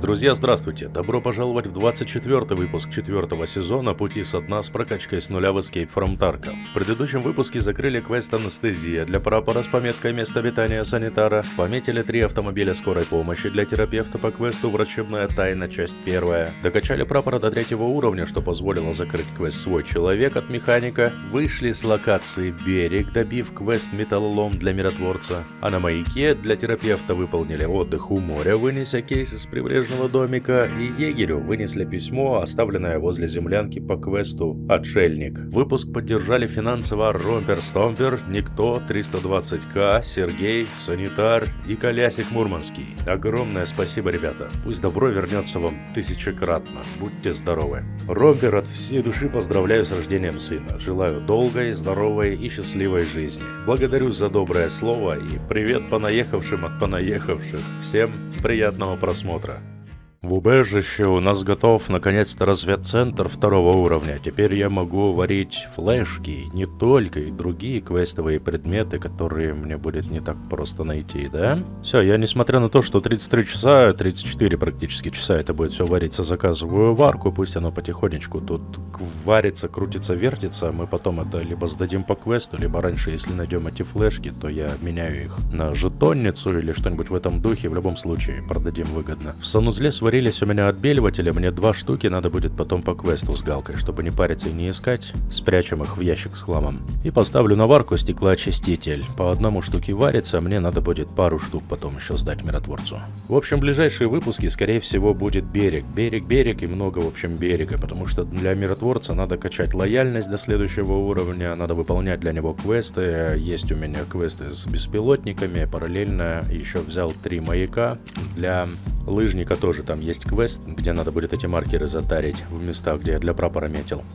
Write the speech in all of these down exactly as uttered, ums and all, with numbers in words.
Друзья, здравствуйте! Добро пожаловать в двадцать четвёртый выпуск четвёртого сезона «Пути со дна» с прокачкой с нуля в Escape from Tarkov. В предыдущем выпуске закрыли квест «Анестезия» для прапора с пометкой «Место обитания санитара», пометили три автомобиля скорой помощи для терапевта по квесту «Врачебная тайна. Часть первая», докачали прапора до третьего уровня, что позволило закрыть квест «Свой человек» от механика, вышли с локации «Берег», добив квест «Металлолом» для миротворца, а на маяке для терапевта выполнили отдых у моря, вынеся кейс из прибрежного домика, и егерю вынесли письмо, оставленное возле землянки по квесту «Отшельник». Выпуск поддержали финансово Ромпер Стомпер, Никто, триста двадцать ка, Сергей, Санитар и Колясик Мурманский. Огромное спасибо, ребята. Пусть добро вернется вам тысячекратно. Будьте здоровы. Ромпер, от всей души поздравляю с рождением сына. Желаю долгой, здоровой и счастливой жизни. Благодарю за доброе слово и привет понаехавшим от понаехавших. Всем приятного просмотра. В убежище у нас готов наконец-то разведцентр второго уровня. Теперь я могу варить флешки, не только, и другие квестовые предметы, которые мне будет не так просто найти, да? Все, я, несмотря на то, что тридцать три часа, тридцать четыре практически часа это будет все вариться, заказываю варку, пусть оно потихонечку тут варится, крутится, вертится. Мы потом это либо сдадим по квесту, либо раньше, если найдем эти флешки, то я меняю их на жетонницу или что-нибудь в этом духе. В любом случае, продадим выгодно. В санузле сварили у меня отбеливатели, мне два штуки надо будет потом по квесту с галкой, чтобы не париться и не искать. Спрячем их в ящик с хламом. И поставлю на варку стеклоочиститель. По одному штуке варится, мне надо будет пару штук потом еще сдать миротворцу. В общем, ближайшие выпуски, скорее всего, будет берег. Берег, берег и много, в общем, берега, потому что для миротворца надо качать лояльность до следующего уровня, надо выполнять для него квесты. Есть у меня квесты с беспилотниками, параллельно еще взял три маяка. Для лыжника тоже там есть квест, где надо будет эти маркеры затарить в местах, где я для прапора метил.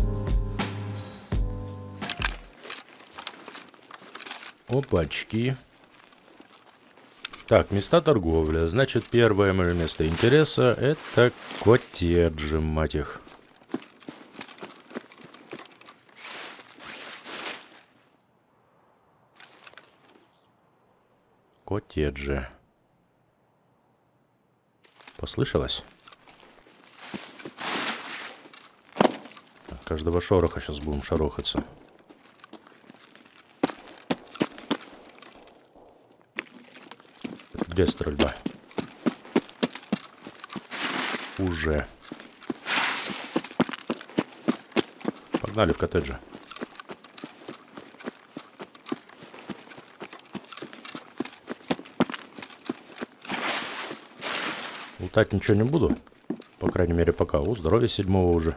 Опачки. Так, места торговли. Значит, первое мое место интереса — это коттеджи, мать их. Коттеджи. Послышалось? От каждого шороха сейчас будем шарохаться. Где стрельба? Уже. Погнали в коттедже. Лутать ничего не буду. По крайней мере, пока. У, здоровье седьмого уже.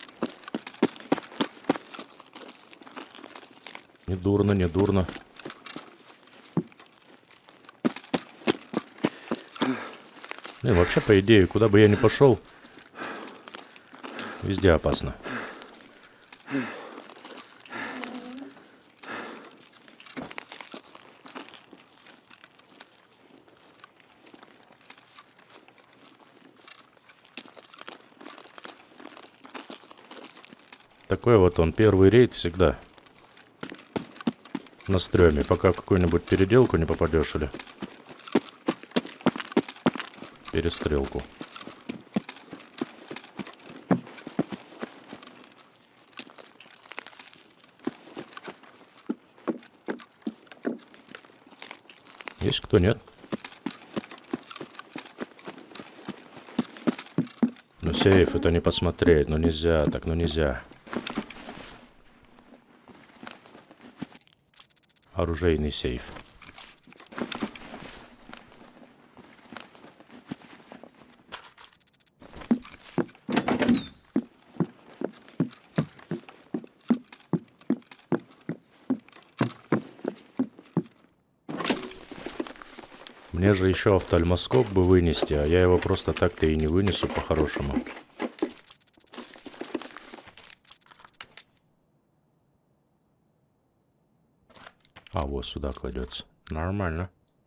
Не дурно, не дурно. И вообще, по идее, куда бы я ни пошел, везде опасно. Такой вот он, первый рейд всегда на стреме, пока в какую-нибудь переделку не попадешь или перестрелку. Есть кто? Нет? Ну сейф это не посмотреть, ну нельзя, так ну нельзя. Оружейный сейф. Мне же еще офтальмоскоп бы вынести, а я его просто так-то и не вынесу по-хорошему. А, вот сюда кладется. Нормально.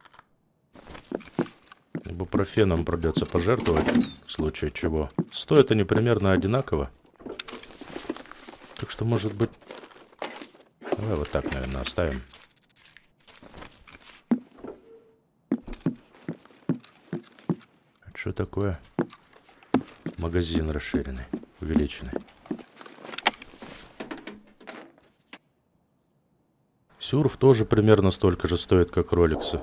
Ибупрофеном придется пожертвовать, в случае чего. Стоят они примерно одинаково. Так что, может быть... Давай вот так, наверное, оставим. Что такое? Магазин расширенный, увеличенный. Сюрф тоже примерно столько же стоит, как роликсы.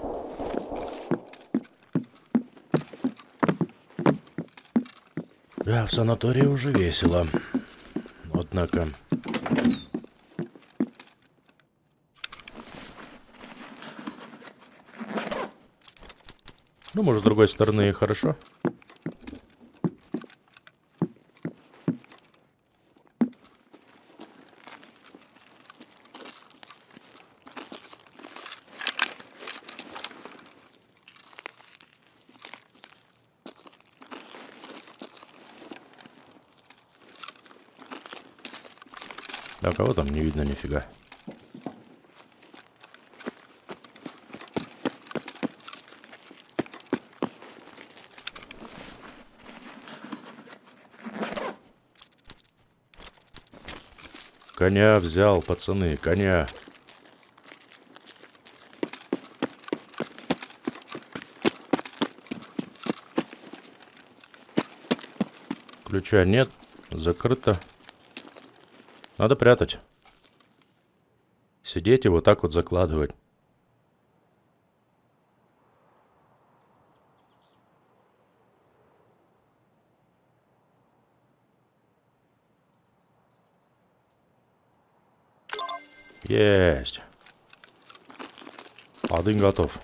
Да, в санатории уже весело. Однако... Ну, может, с другой стороны, и хорошо. А кого там не видно нифига. Коня взял, пацаны, коня. Ключа нет, закрыто. Надо прятать. Сидеть и вот так вот закладывать. Есть. Один готов.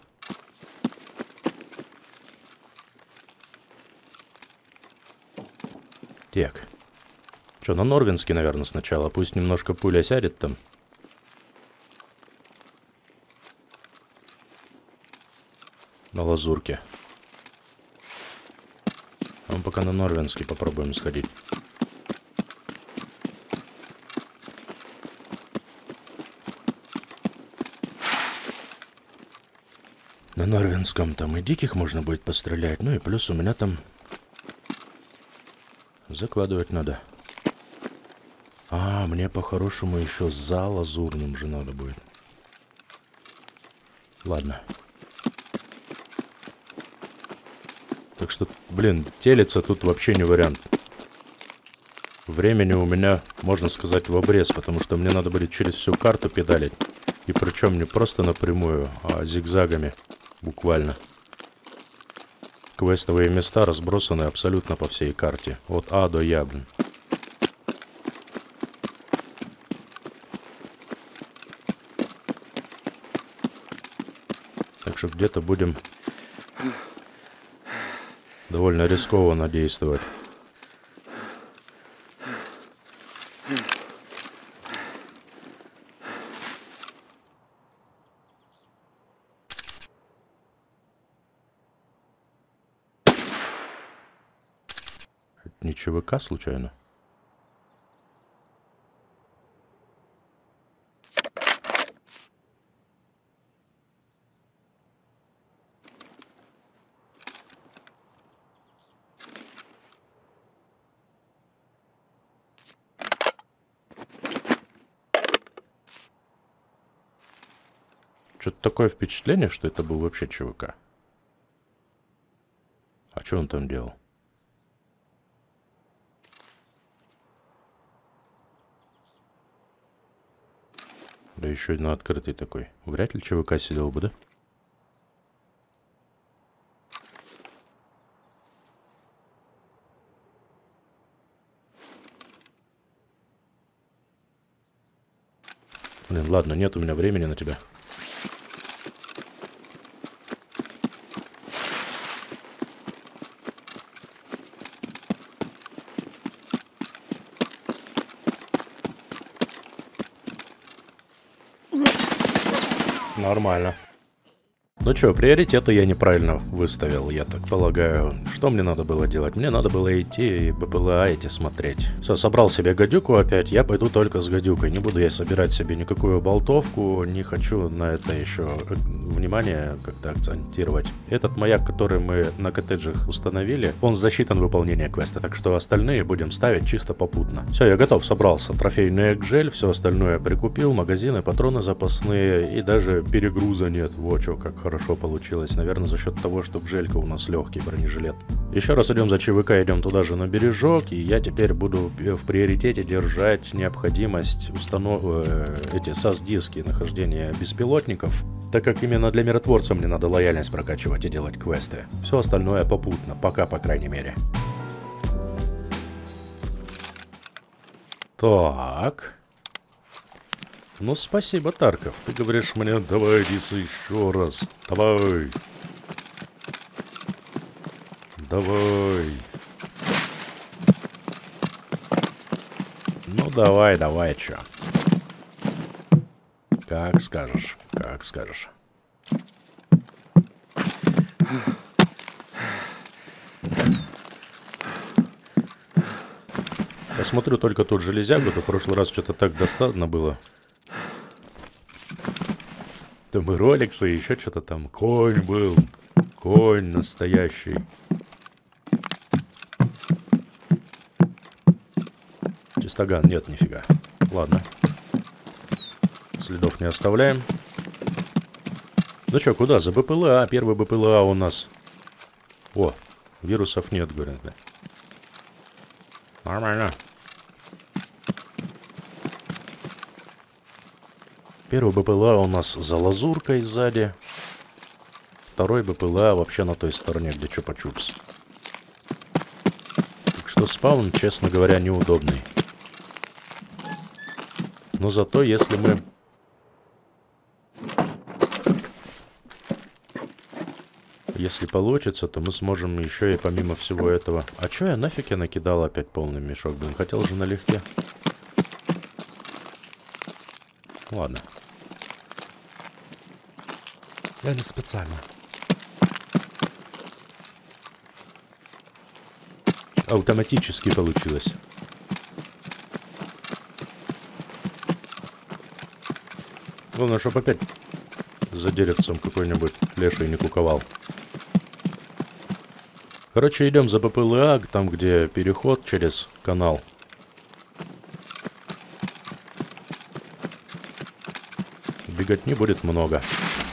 Так. Что, на Норвинский, наверное, сначала. Пусть немножко пуля сядет там. На лазурке. А мы пока на Норвинский попробуем сходить. На Норвинском там и диких можно будет пострелять. Ну и плюс у меня там закладывать надо. А, мне по-хорошему еще за лазурным же надо будет. Ладно. Так что, блин, телиться тут вообще не вариант. Времени у меня, можно сказать, в обрез, потому что мне надо будет через всю карту педалить. И причем не просто напрямую, а зигзагами. Буквально. Квестовые места разбросаны абсолютно по всей карте. От А до Я, блин. Так что где-то будем довольно рискованно действовать. Не ЧВК случайно? Что-то такое впечатление, что это был вообще ЧВК. А что он там делал? Да еще и на открытый такой. Вряд ли ЧВК сидел бы, да? Блин, ладно, нет у меня времени на тебя. Нормально. Ну что, приоритеты я неправильно выставил, я так полагаю. Что мне надо было делать? Мне надо было идти и БПЛА эти смотреть. Все, собрал себе гадюку опять. Я пойду только с гадюкой. Не буду я собирать себе никакую болтовку. Не хочу на это еще внимание как-то акцентировать. Этот маяк, который мы на коттеджах установили, он засчитан выполнение квеста. Так что остальные будем ставить чисто попутно. Все, я готов, собрался. Трофейный экжель, все остальное прикупил. Магазины, патроны запасные. И даже перегруза нет. Вот что, как хорошо. хорошо получилось. Наверное, за счет того, что Гжелька у нас легкий бронежилет. Еще раз идем за ЧВК, идем туда же на бережок. И я теперь буду в приоритете держать необходимость установ... эти САС-диски нахождения беспилотников. Так как именно для миротворца мне надо лояльность прокачивать и делать квесты. Все остальное попутно, пока, по крайней мере. Так. Ну, спасибо, Тарков. Ты говоришь мне, давай, Диса, еще раз. Давай. Давай. Ну, давай, давай, чё. Как скажешь, как скажешь. Я смотрю только тут железягу, то в прошлый раз что-то так достаточно было. Там и роликсы, и еще что-то там. Конь был. Конь настоящий. Чистоган, нет, нифига. Ладно. Следов не оставляем. Ну что, куда? За БПЛА. Первый БПЛА у нас. О, вирусов нет, говорят. Да. Нормально. Первый БПЛА у нас за лазуркой сзади. Второй БПЛА вообще на той стороне, где Чупа-Чупс. Так что спаун, честно говоря, неудобный. Но зато если мы... Если получится, то мы сможем еще и помимо всего этого... А чё я нафиг я накидал опять полный мешок? Блин, хотел же налегке. Ладно. Я не специально. Автоматически получилось. Главное, чтоб опять за деревцем какой-нибудь леший не куковал. Короче, идем за БПЛА, там, где переход через канал. Беготни будет много.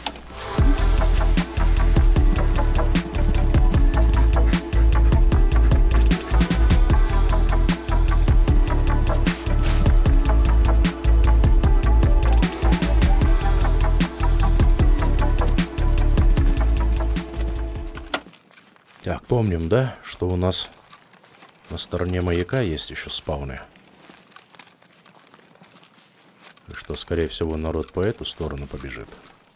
Так, помним, да, что у нас на стороне маяка есть еще спауны. И что, скорее всего, народ по эту сторону побежит.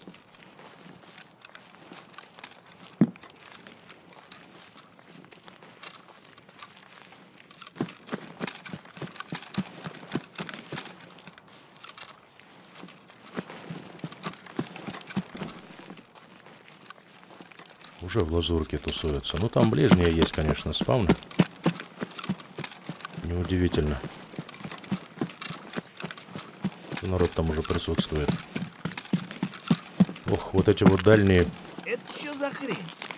Уже в лазурке тусуются. Ну, там ближние есть, конечно, спауны. Неудивительно. Народ там уже присутствует. Ох, вот эти вот дальние... Это что за хрень?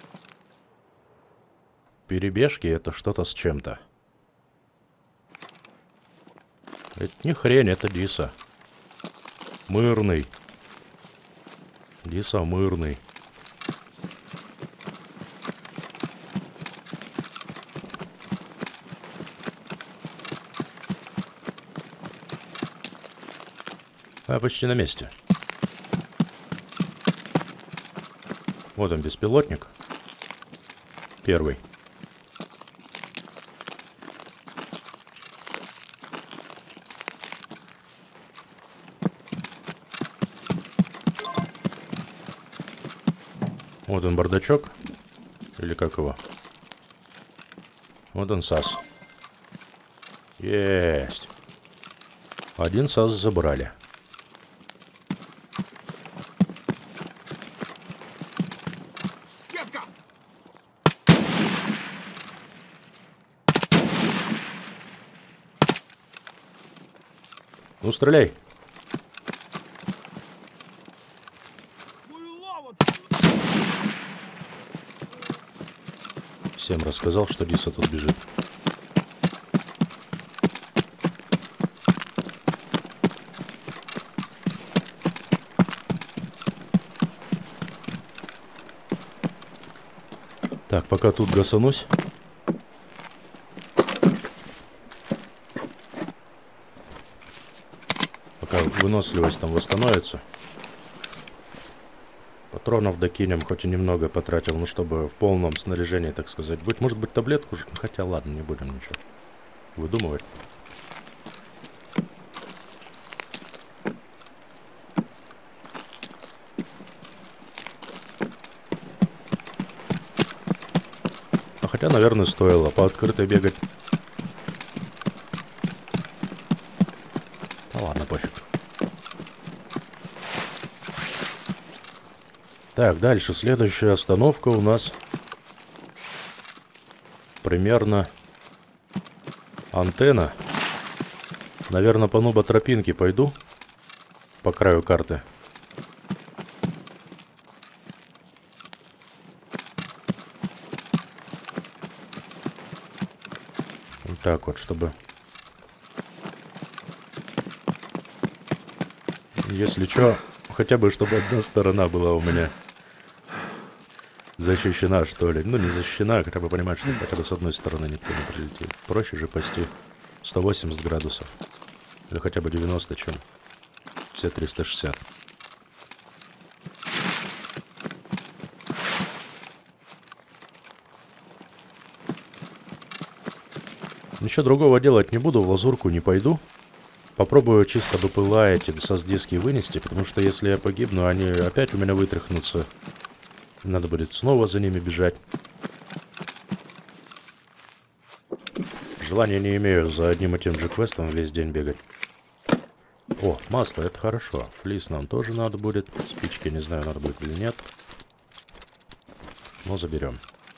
Перебежки — это что-то с чем-то. Это не хрень, это Диса. Мирный. Диса мирный. А, почти на месте. Вот он, беспилотник. Первый. Вот он, бардачок. Или как его? Вот он, САС. Есть. Один САС забрали. Ну, стреляй. Всем рассказал, что Диса тут бежит. Так, пока тут гасанусь. Пока выносливость там восстановится. Патронов докинем, хоть и немного потратил, ну чтобы в полном снаряжении, так сказать, быть. Может быть таблетку же? Хотя ладно, не будем ничего выдумывать. А хотя, наверное, стоило по открытой бегать. Да ладно, пофиг. Так, дальше. Следующая остановка у нас примерно антенна. Наверное, по нуба-тропинке пойду по краю карты. Вот так вот, чтобы... Если что, хотя бы, чтобы одна сторона была у меня защищена, что ли. Ну, не защищена, а хотя бы понимать, что хотя бы с одной стороны никто не прилетит. Проще же пасти сто восемьдесят градусов. Или хотя бы девяносто, чем все триста шестьдесят. Ничего другого делать не буду, в лазурку не пойду. Попробую чисто БПЛА эти со диски вынести, потому что если я погибну, они опять у меня вытряхнутся. Надо будет снова за ними бежать. Желания не имею за одним и тем же квестом весь день бегать. О, масло, это хорошо. Флис нам тоже надо будет. Спички, не знаю, надо будет или нет. Но заберем.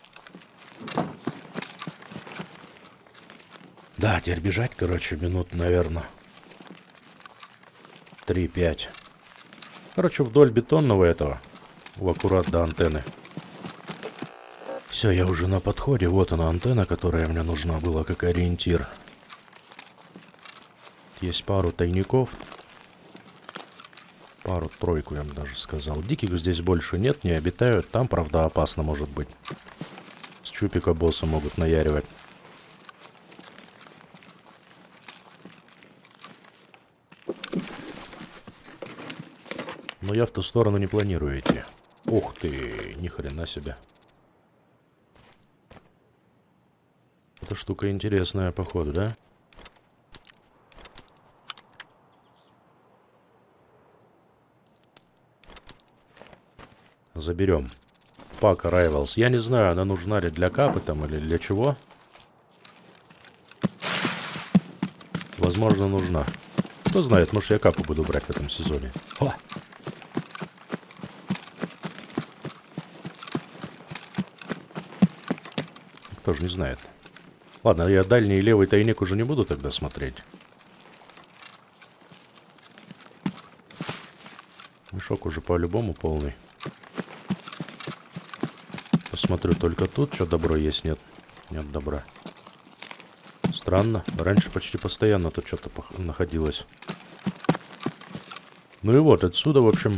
Да, теперь бежать, короче, минут, наверное, три-пять. Короче, вдоль бетонного этого. В аккурат до антенны. Все, я уже на подходе. Вот она антенна, которая мне нужна была как ориентир. Есть пару тайников. Пару-тройку, я бы даже сказал. Диких здесь больше нет, не обитают. Там, правда, опасно может быть. С чупика босса могут наяривать. Но я в ту сторону не планирую идти. Ух ты, ни хрена себе. Эта штука интересная, походу, да? Заберем. Pack Arrivals. Я не знаю, она нужна ли для капы там или для чего. Возможно, нужна. Кто знает, может я капу буду брать в этом сезоне. О! Тоже не знает. Ладно, я дальний и левый тайник уже не буду тогда смотреть. Мешок уже по-любому полный. Посмотрю только тут, что добро есть, нет. Нет добра. Странно. Раньше почти постоянно тут что-то находилось. Ну и вот, отсюда, в общем...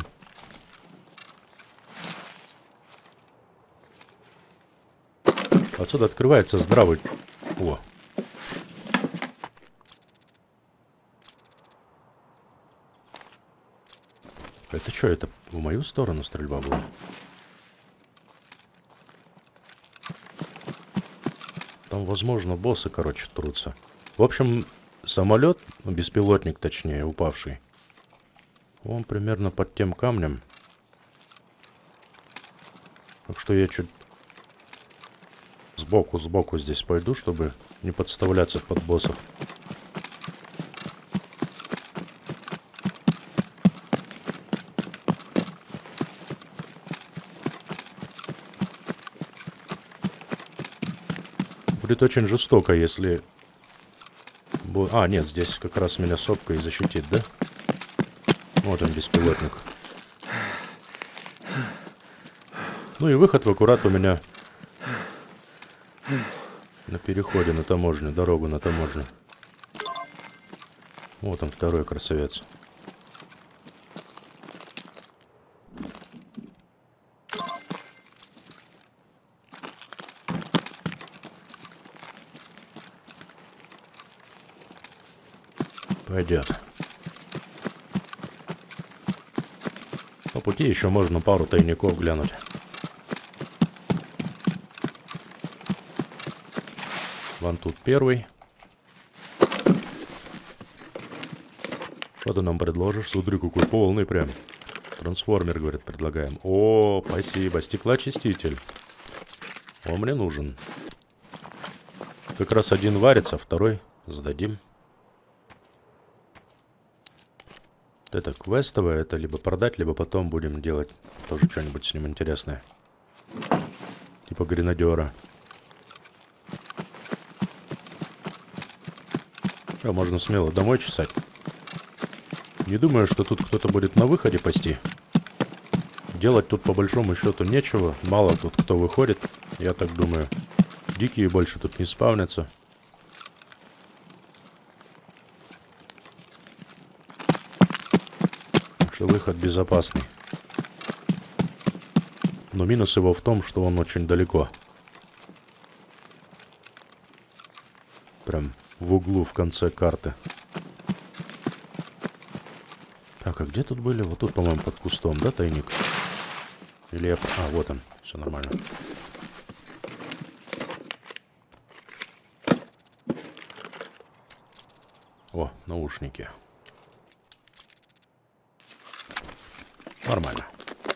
Отсюда открывается здравый... О. Это что, это в мою сторону стрельба была? Там, возможно, боссы, короче, трутся. В общем, самолет, беспилотник, точнее, упавший. Он примерно под тем камнем. Так что я чуть... Сбоку, сбоку здесь пойду, чтобы не подставляться под боссов. Будет очень жестоко, если... А, нет, здесь как раз меня сопка и защитит, да? Вот он, беспилотник. Ну и выход в аккурат у меня... На переходе на таможню, дорогу на таможню. Вот он, второй красавец. Пойдет. По пути еще можно пару тайников глянуть. Вон тут первый. Что ты нам предложишь? Смотри, какой полный прям. Трансформер, говорит, предлагаем. О, спасибо. Стеклоочиститель. Он мне нужен. Как раз один варится, второй сдадим. Это квестовое, это либо продать, либо потом будем делать тоже что-нибудь с ним интересное. Типа гренадера. А, можно смело домой чесать. Не думаю, что тут кто-то будет на выходе пасти. Делать тут по большому счету нечего. Мало тут кто выходит, я так думаю. Дикие больше тут не спавнятся. Так что выход безопасный. Но минус его в том, что он очень далеко. Прям в углу в конце карты. Так, а где тут были? Вот тут, по-моему, под кустом, да, тайник? Или я... А, вот он. Все нормально. О, наушники. Нормально.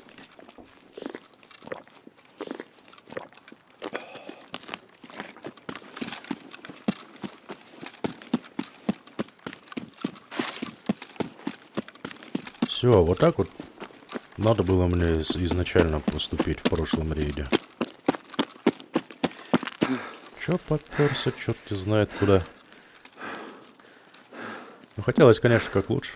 Все, вот так вот надо было мне изначально поступить в прошлом рейде. Чё подперся, чёрт не знает куда. Ну, хотелось, конечно, как лучше.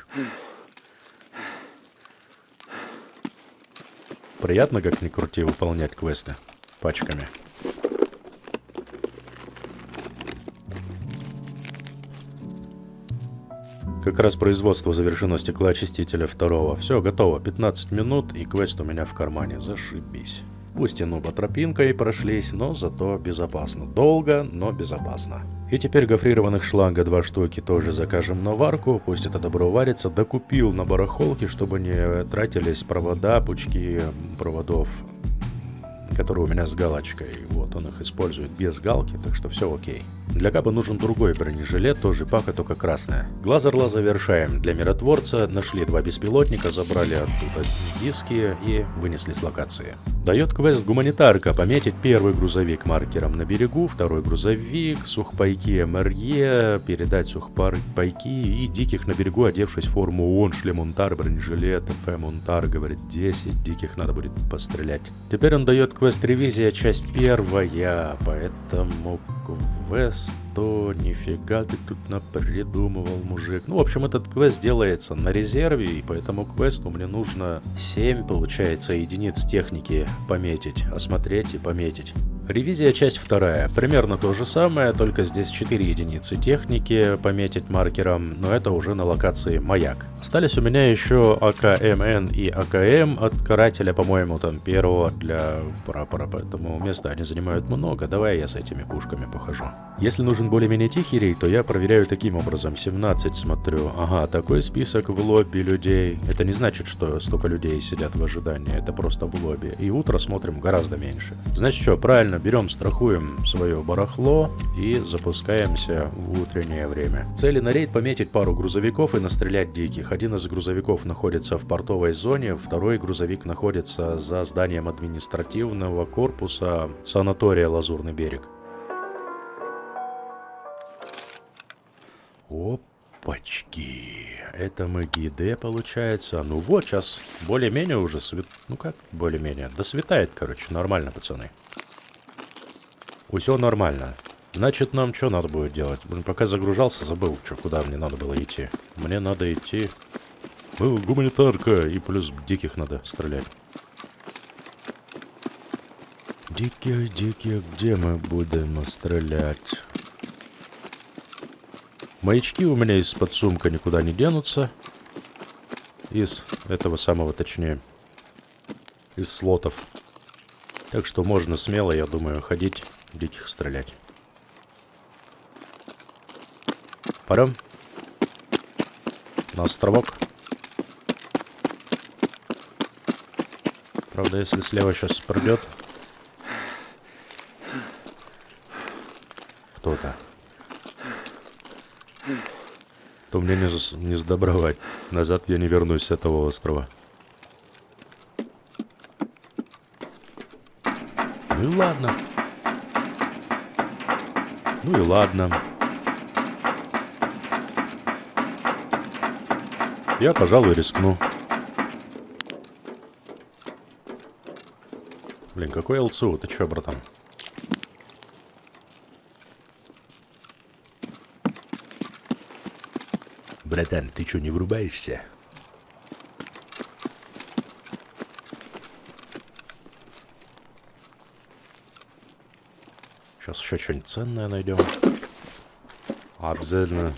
Приятно, как ни крути, выполнять квесты пачками. Как раз производство завершено стеклоочистителя второго. Все, готово. пятнадцать минут, и квест у меня в кармане. Зашибись. Пусть и нуба тропинкой прошлись, но зато безопасно. Долго, но безопасно. И теперь гофрированных шланга два штуки тоже закажем на варку. Пусть это добро варится. Докупил на барахолке, чтобы не тратились провода, пучки проводов, которые у меня с галочкой. Вот, он их использует без галки, так что все окей. Для каба нужен другой бронежилет, тоже пака, только красная. Глаз орла завершаем. Для миротворца нашли два беспилотника, забрали оттуда диски и вынесли с локации. Дает квест гуманитарка. Пометить первый грузовик маркером на берегу, второй грузовик, сухпайки МРЕ, передать сухпайки и диких на берегу, одевшись в форму ООН, шлем Унтар, бронежилет, ФМ Унтар, говорит, десять диких надо будет пострелять. Теперь он дает квест ревизия, часть первая, поэтому квесту нифига ты тут напридумывал, мужик. Ну, в общем, этот квест делается на резерве, и по этому квесту мне нужно семь, получается, единиц техники пометить, осмотреть и пометить. Ревизия, часть вторая. Примерно то же самое, только здесь четыре единицы техники пометить маркером, но это уже на локации маяк. Остались у меня еще АКМН и АКМ от карателя, по-моему, там первого для прапора, поэтому места они занимают много. Давай я с этими пушками похожу. Если нужен более-менее тихий рейд, то я проверяю таким образом. семнадцать смотрю. Ага, такой список в лобби людей. Это не значит, что столько людей сидят в ожидании, это просто в лобби. И утро смотрим гораздо меньше. Значит что, правильно, берем, страхуем свое барахло и запускаемся в утреннее время. Цели на рейд пометить пару грузовиков и настрелять диких. Один из грузовиков находится в портовой зоне, второй грузовик находится за зданием административного корпуса санатория Лазурный берег. Опачки. Это мы ГИД, получается. Ну вот, сейчас более-менее уже свет... Ну как более-менее? Да светает, короче. Нормально, пацаны. Все нормально. Значит, нам что надо будет делать? Блин, пока загружался, забыл, что, куда мне надо было идти. Мне надо идти... Ну, гуманитарка, и плюс диких надо стрелять. Диких, диких, где мы будем стрелять? Маячки у меня из-под сумка никуда не денутся. Из этого самого, точнее, из слотов. Так что можно смело, я думаю, ходить, диких стрелять. Пора. На островок. Правда, если слева сейчас придет кто-то, то мне не, зас... не сдобровать. Назад я не вернусь с этого острова. Ну и ладно. Ну и ладно. Я, пожалуй, рискну. Блин, какой ЛЦУ? Ты чё, братан? Братан, ты чё, не врубаешься? Сейчас еще что-нибудь ценное найдем. Обязательно.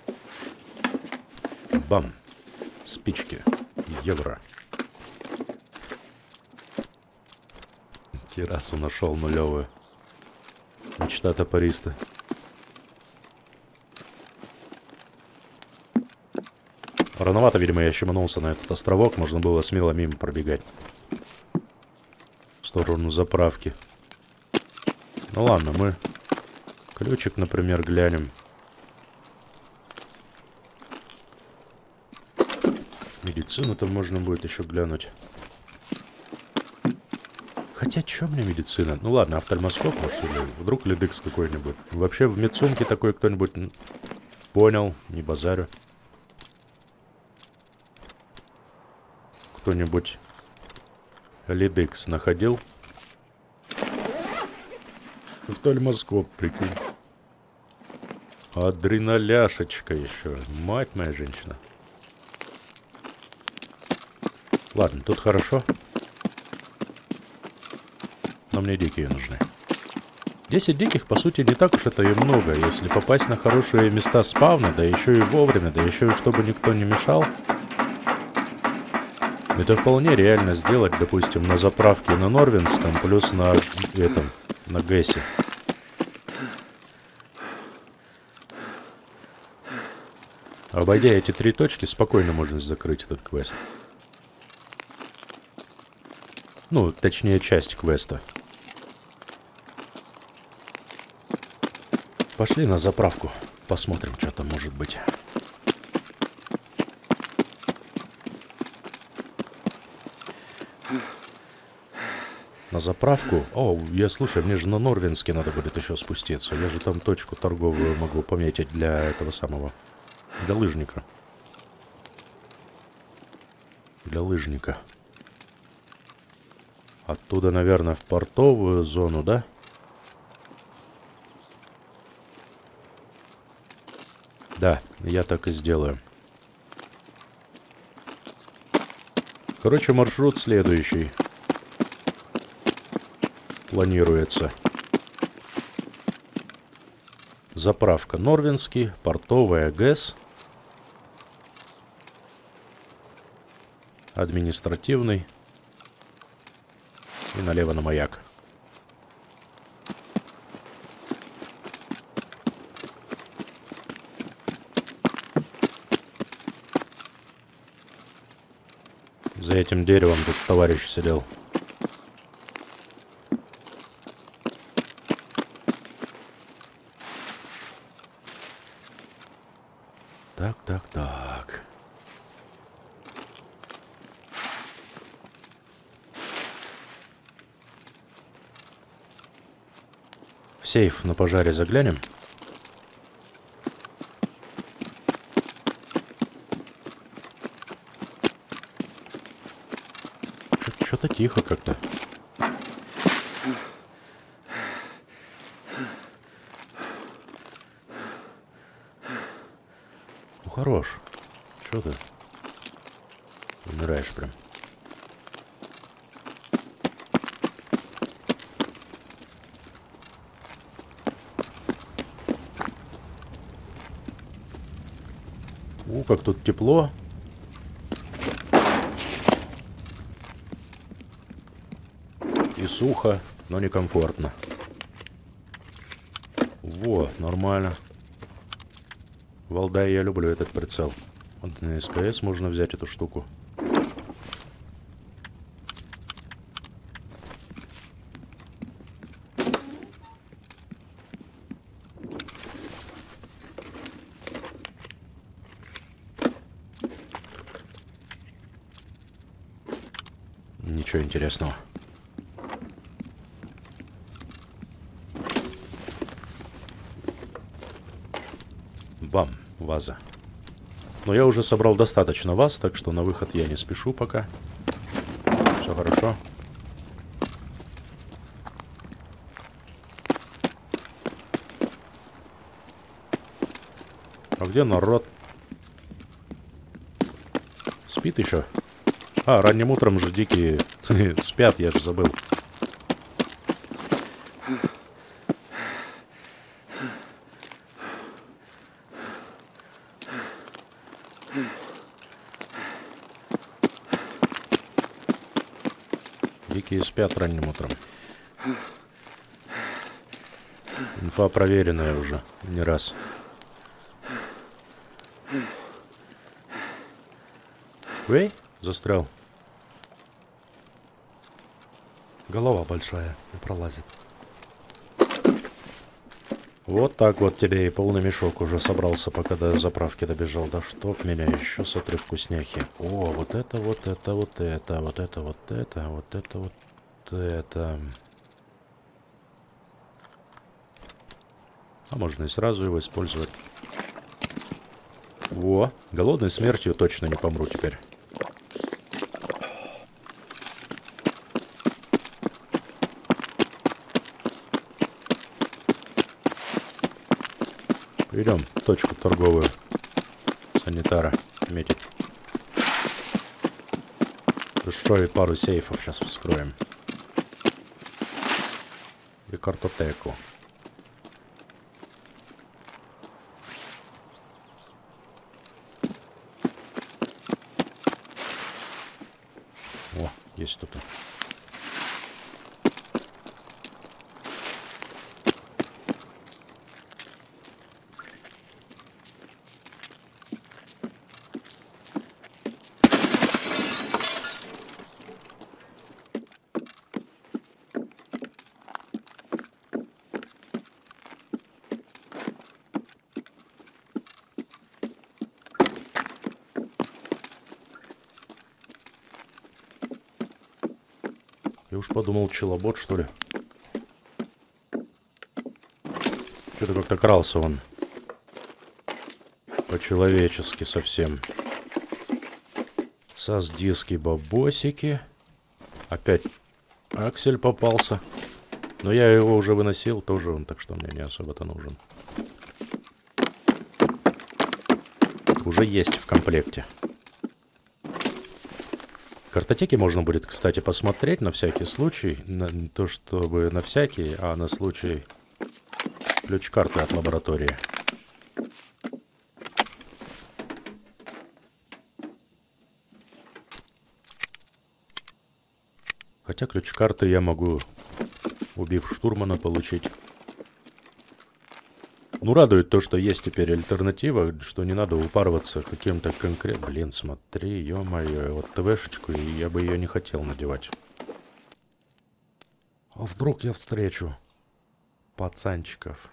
Бам. Спички. Евро. Террасу нашел нулевую. Мечта топориста. Рановато, видимо, я щеманулся на этот островок. Можно было смело мимо пробегать. В сторону заправки. Ну ладно, мы ключик, например, глянем. Медицину-то можно будет еще глянуть. Хотя, что мне медицина? Ну ладно, офтальмоскоп, может, или вдруг лидекс какой-нибудь. Вообще в медсумке такой кто-нибудь понял, не базарю. Кто-нибудь лидекс находил? Офтальмоскоп, прикинь. Адреналяшечка еще. Мать моя женщина. Ладно, тут хорошо. Но мне дикие нужны. десять диких, по сути, не так уж это и много. Если попасть на хорошие места спавна, да еще и вовремя, да еще и чтобы никто не мешал, это вполне реально сделать, допустим, на заправке на Норвинском, плюс на этом, на Гэсе. Обойдя эти три точки, спокойно можно закрыть этот квест. Ну, точнее, часть квеста. Пошли на заправку. Посмотрим, что там может быть. На заправку? О, я слушай, мне же на Норвинске надо будет еще спуститься. Я же там точку торговую могу пометить для этого самого. Для лыжника. Для лыжника. Оттуда, наверное, в портовую зону, да? Да, я так и сделаю. Короче, маршрут следующий. Планируется. Заправка Норвинский, портовая ГЭС. Административный. И налево на маяк. За этим деревом тут товарищ сидел. Так, так, так. В сейф на пожаре заглянем. Что-то тихо как-то. Ну хорош. Что ты? Умираешь прям. У, как тут тепло. И сухо, но некомфортно. Вот, нормально. Валдай, я люблю этот прицел. Вот на СКС можно взять эту штуку. Ничего интересного. Бам, ваза. Но я уже собрал достаточно ваз, так что на выход я не спешу пока. Все хорошо. А где народ? Спит еще? А, ранним утром же дикие спят, я же забыл. Дикие спят ранним утром. Инфа проверенная уже не раз. Эй, застрял. Голова большая, не пролазит. Вот так вот тебе и полный мешок уже собрался, пока до заправки добежал. Да чтоб меня еще с этой вкусняхи. О, вот это, вот это, вот это, вот это, вот это, вот это, вот это. А можно и сразу его использовать. Во, голодной смертью точно не помру теперь. Идем точку торговую санитара метить. Еще и пару сейфов сейчас вскроем. И картотеку. О, есть тут. Я уж подумал, челобот, что ли. Что-то как-то крался он. По-человечески совсем. Сас-диски, бабосики. Опять аксель попался. Но я его уже выносил, тоже он, так что мне не особо-то нужен. Уже есть в комплекте. Картотеки можно будет, кстати, посмотреть на всякий случай. На, не то чтобы на всякий, а на случай ключ-карты от лаборатории. Хотя ключ-карты я могу, убив штурмана, получить. Ну, радует то, что есть теперь альтернатива, что не надо упарываться каким-то конкретным... Блин, смотри, ё-моё, вот ТВшечку, и я бы ее не хотел надевать. А вдруг я встречу пацанчиков?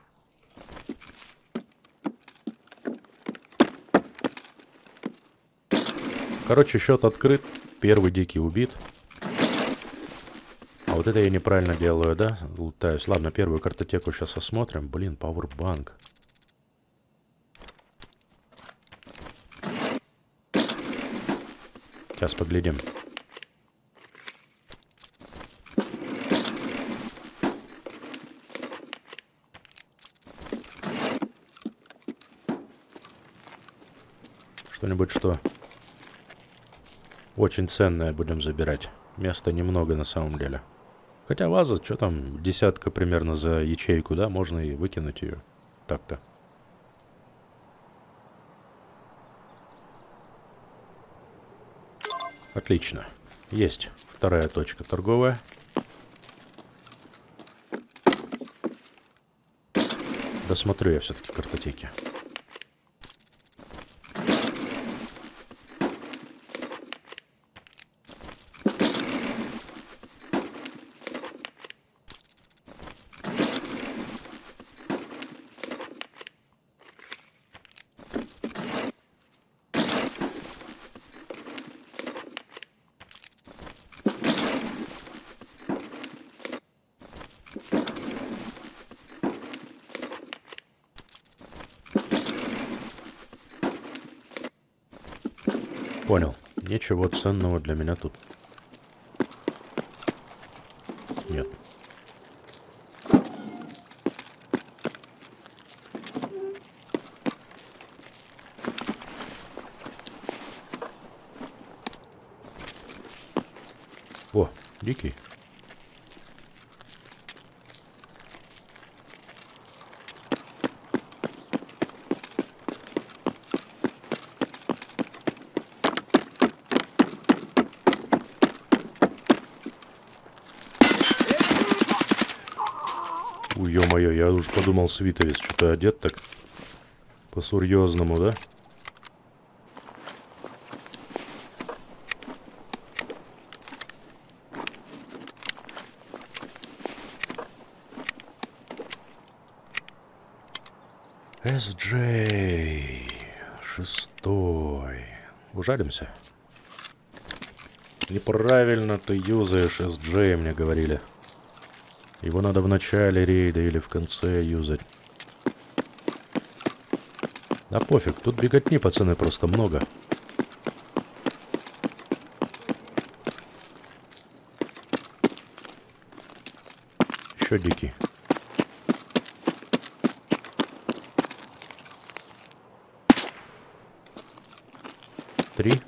Короче, счет открыт, первый дикий убит. А вот это я неправильно делаю, да? Лутаюсь. Ладно, первую картотеку сейчас осмотрим. Блин, пауэрбанк. Сейчас поглядим. Что-нибудь, что очень ценное будем забирать. Места немного на самом деле. Хотя ваза, что там, десятка примерно за ячейку, да? Можно и выкинуть ее. Так-то. Отлично. Есть вторая точка торговая. Досмотрю я все-таки картотеки. Понял. Ничего ценного для меня тут нет. О, дикий. Ой, ё-моё, я уж подумал, свитовец что-то одет так по-серьезному, да? эс джей шестой. Ужалимся. Неправильно ты юзаешь эс джей, мне говорили. Его надо в начале рейда или в конце юзать. Да пофиг, тут беготни, пацаны, просто много. Еще дикий. Три.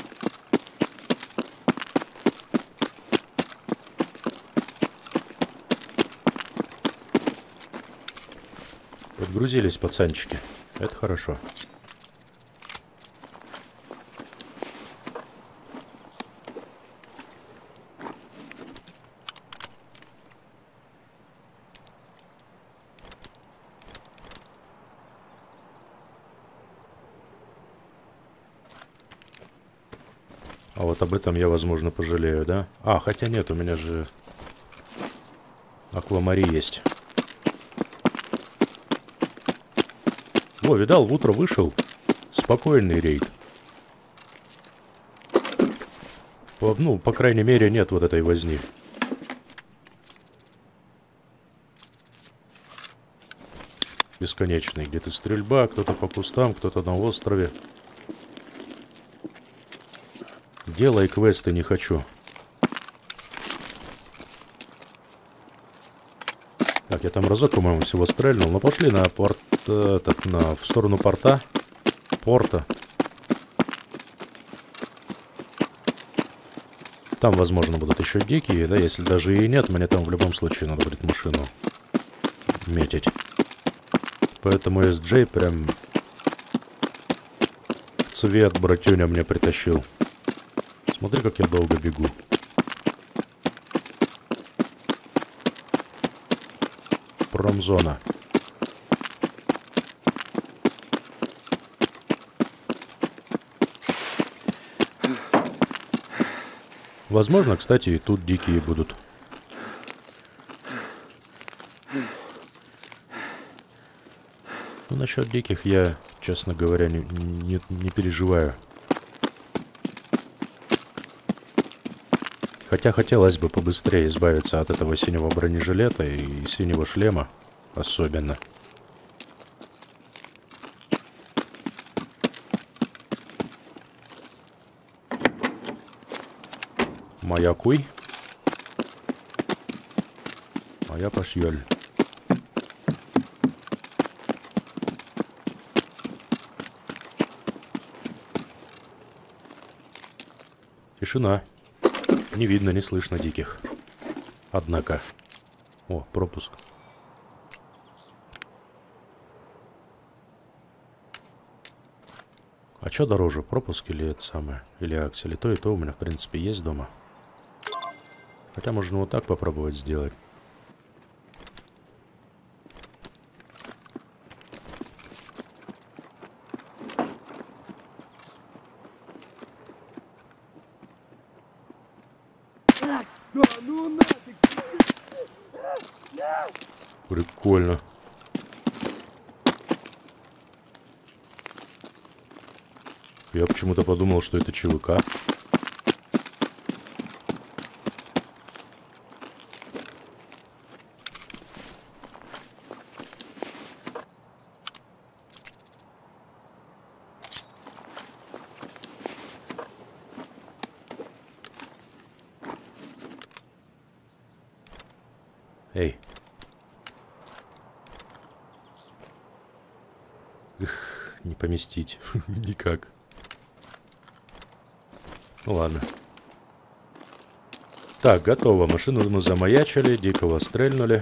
Подгрузились, пацанчики. Это хорошо. А вот об этом я, возможно, пожалею, да? А, хотя нет, у меня же Аквамари есть. О, видал, в утро вышел. Спокойный рейд. По, ну, по крайней мере, нет вот этой возни. Бесконечный. Где-то стрельба, кто-то по кустам, кто-то на острове. Делай квесты, не хочу. Так, я там разок, по-моему, всего стрельнул. Но пошли на порт, этот, на, в сторону порта. Порта. Там, возможно, будут еще дикие, да, если даже и нет, мне там в любом случае надо будет машину метить. Поэтому эс джей прям в цвет братюня мне притащил. Смотри, как я долго бегу. Промзона. Возможно, кстати, и тут дикие будут. Ну, насчет диких я, честно говоря, не, не, не переживаю. Хотя хотелось бы побыстрее избавиться от этого синего бронежилета и синего шлема особенно. Моя куй. Моя пошьёль. Тишина. Не видно, не слышно диких. Однако. О, пропуск. А что дороже, пропуск или это самое? Или аксель? И то, и то у меня, в принципе, есть дома. Хотя можно вот так попробовать сделать. Прикольно. Я почему-то подумал, что это ЧВК. Эх, не поместить. Никак. Ну ладно. Так, готово. Машину мы замаячили, дикого стрельнули.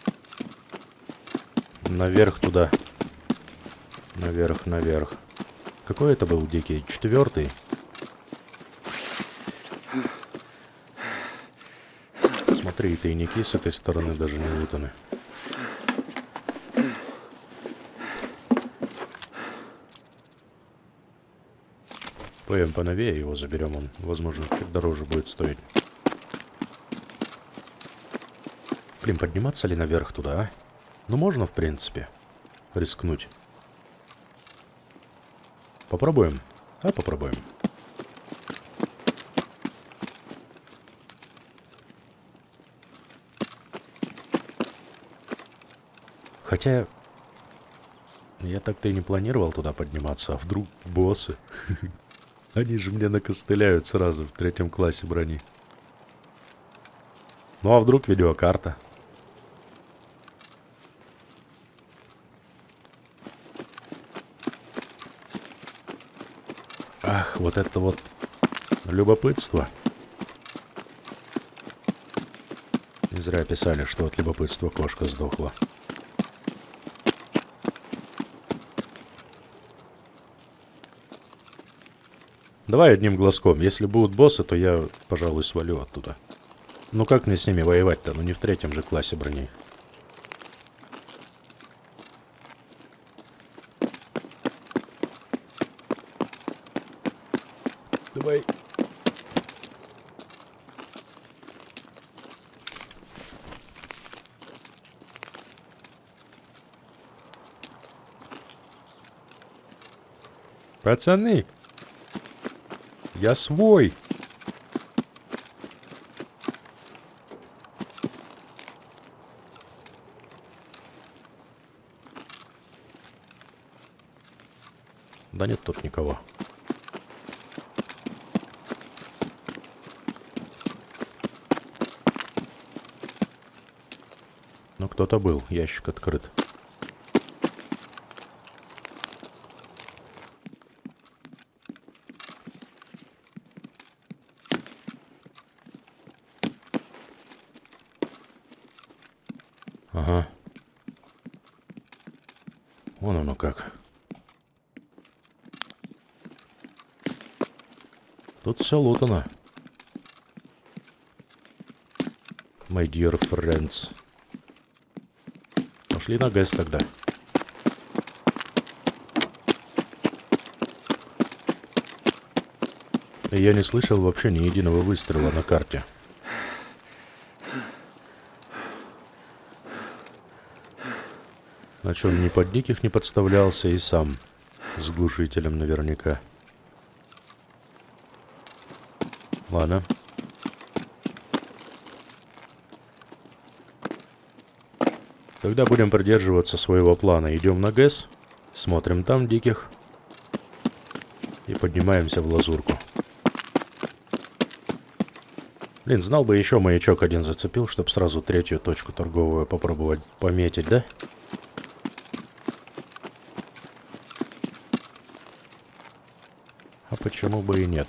Наверх туда. Наверх, наверх. Какой это был дикий? Четвертый? Смотри, тайники с этой стороны даже не лутаны. ПМ поновее его заберем, он, возможно, чуть дороже будет стоить. Блин, подниматься ли наверх туда, а? Ну, можно, в принципе, рискнуть. Попробуем. А, попробуем. Хотя, я так-то и не планировал туда подниматься, а вдруг боссы? Они же мне накостыляют сразу в третьем классе брони. Ну, а вдруг видеокарта? Ах, вот это вот любопытство. Не зря писали, что от любопытства кошка сдохла. Давай одним глазком. Если будут боссы, то я, пожалуй, свалю оттуда. Ну как мне с ними воевать-то? Ну не в третьем же классе брони. Давай. Пацаны, я свой. Да нет тут никого. Ну кто-то был, ящик открыт. Ага. Вон оно как. Тут все лутано. My dear friends. Пошли на ГЭС тогда. И я не слышал вообще ни единого выстрела на карте. На чем ни под диких не подставлялся и сам с глушителем наверняка. Ладно. Тогда будем придерживаться своего плана. Идем на ГЭС, смотрим там диких и поднимаемся в лазурку. Блин, знал бы, еще маячок один зацепил, чтобы сразу третью точку торговую попробовать пометить, да? А почему бы и нет?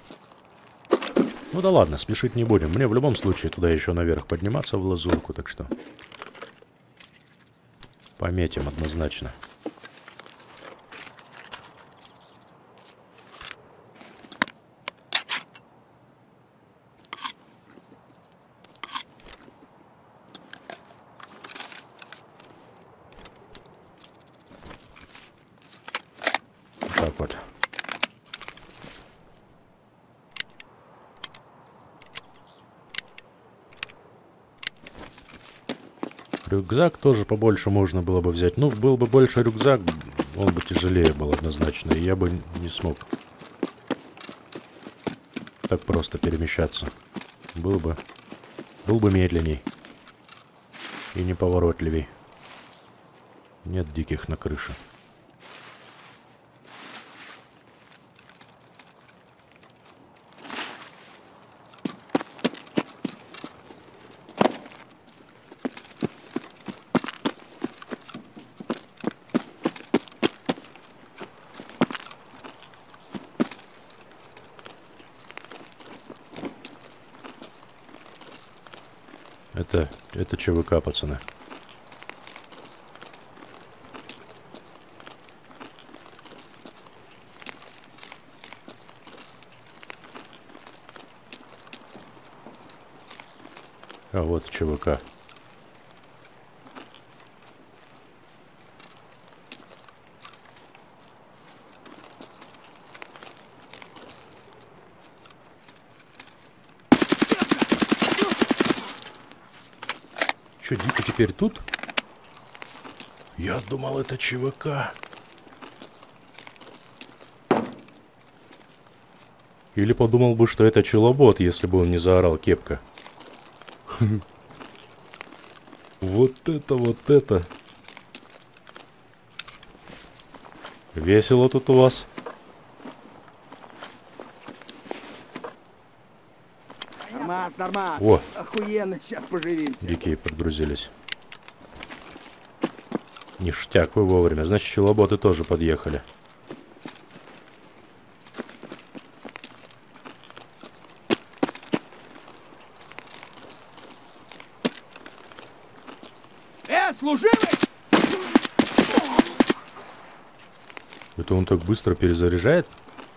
Ну да ладно, спешить не будем. Мне в любом случае туда еще наверх подниматься в лазурку, так что пометим однозначно. Так вот. Рюкзак тоже побольше можно было бы взять. Ну, был бы больше рюкзак, он бы тяжелее был однозначно. И я бы не смог так просто перемещаться. Был бы, был бы медленней и неповоротливей. Нет диких на крыше. Это, это ЧВК, пацаны. А вот ЧВК. Че, Дика теперь тут? Я думал, это ЧВК. Или подумал бы, что это челобот, если бы он не заорал кепка. Вот это, вот это. Весело тут у вас. Нормас, нормас. О, Охуенно, сейчас поживимся. дикие подгрузились. Ништяк, вы вовремя. Значит, челоботы тоже подъехали. Э, служивый! Это он так быстро перезаряжает?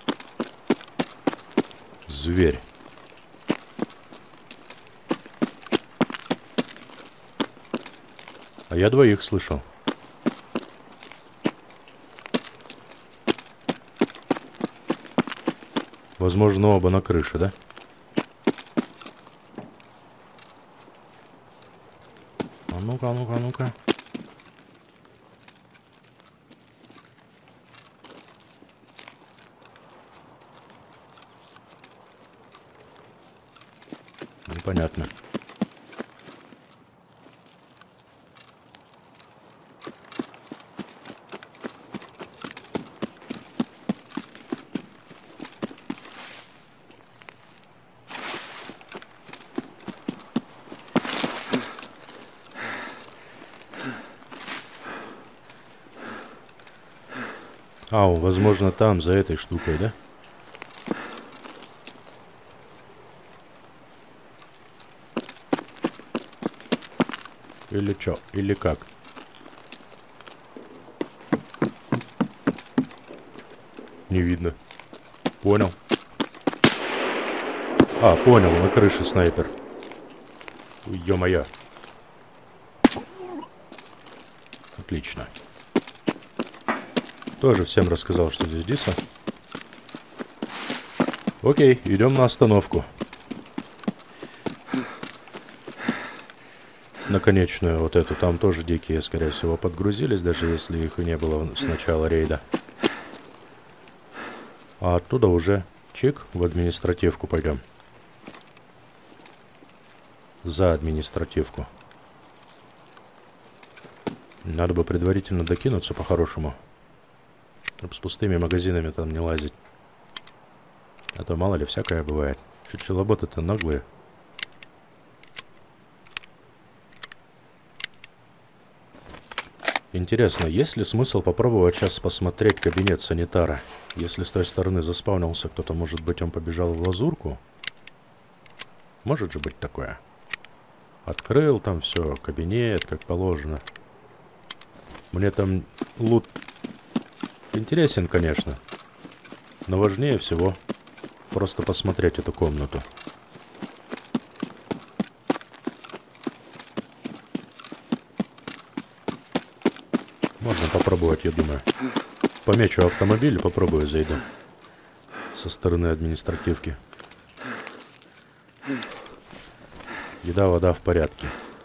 Зверь. А я двоих слышал. Возможно, оба на крыше, да? А ну-ка, а ну-ка, а ну-ка. Непонятно. А, возможно, там, за этой штукой, да? Или чё? Или как? Не видно. Понял. А, понял, на крыше снайпер. Ё-моё. Отлично. Тоже всем рассказал, что здесь Диса. Окей, идем на остановку. На конечную вот эту. Там тоже дикие, скорее всего, подгрузились, даже если их и не было с начала рейда. А оттуда уже чик в административку пойдем. За административку. Надо бы предварительно докинуться по-хорошему. Чтоб с пустыми магазинами там не лазить. А то мало ли всякое бывает. Чуть челоботы-то наглые. Интересно, есть ли смысл попробовать сейчас посмотреть кабинет санитара? Если с той стороны заспавнился кто-то, может быть, он побежал в лазурку? Может же быть такое. Открыл там все, кабинет, как положено. Мне там лут интересен, конечно. Но важнее всего просто посмотреть эту комнату. Можно попробовать, я думаю. Помечу автомобиль и попробую зайду. Со стороны административки. Еда, вода в порядке.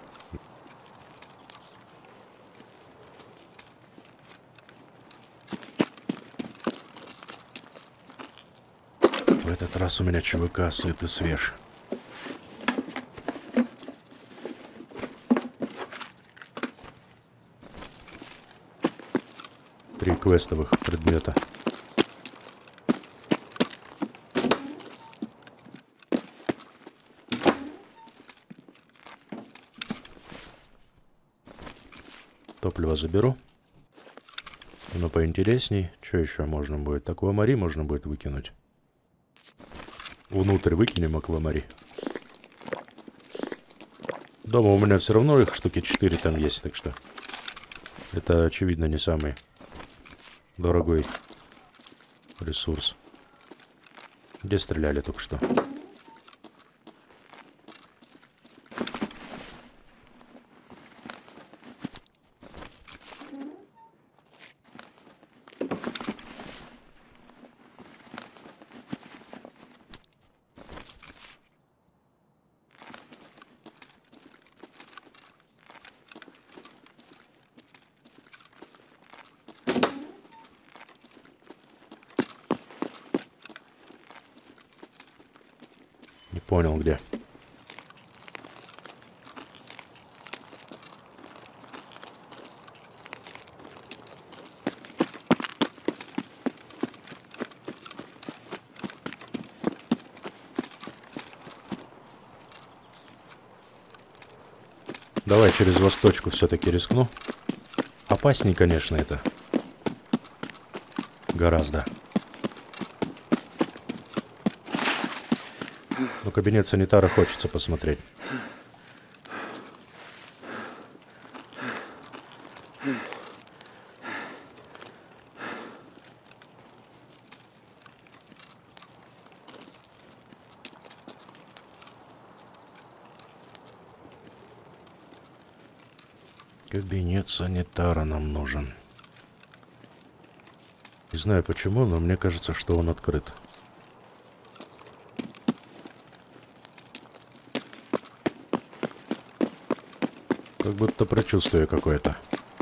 В этот раз у меня ЧВК сыт и свеж. Три квестовых предмета. Топливо заберу. Но поинтересней. Что еще можно будет? Аквамари можно будет выкинуть. Внутрь выкинем аквамари. Дома у меня все равно их штуки четыре там есть, так что это, очевидно, не самый дорогой ресурс. Где стреляли только что? Не понял, где. Давай через восточку все-таки рискну. Опасней, конечно, это. Гораздо. Но кабинет санитара хочется посмотреть. Кабинет санитара нам нужен. Не знаю почему, но мне кажется, что он открыт. Как будто предчувствие какое-то.